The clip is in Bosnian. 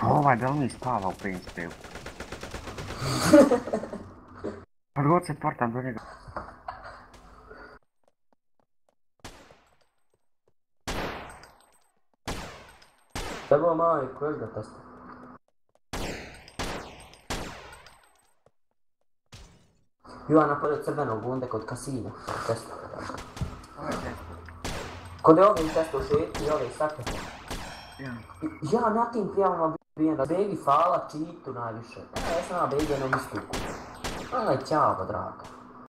Da li mi spava u principu? Kad god se portam do njega. Evo majko, još ga testa. Jovan napodio crvenog bunde kod kasina. Testa. Kod je ovim testu šetki i ove sate. Ja na tim prijavama bijem da Begi fala čitu najviše. Ja sam na Begi jednom istuku. Aj, ćao, draga.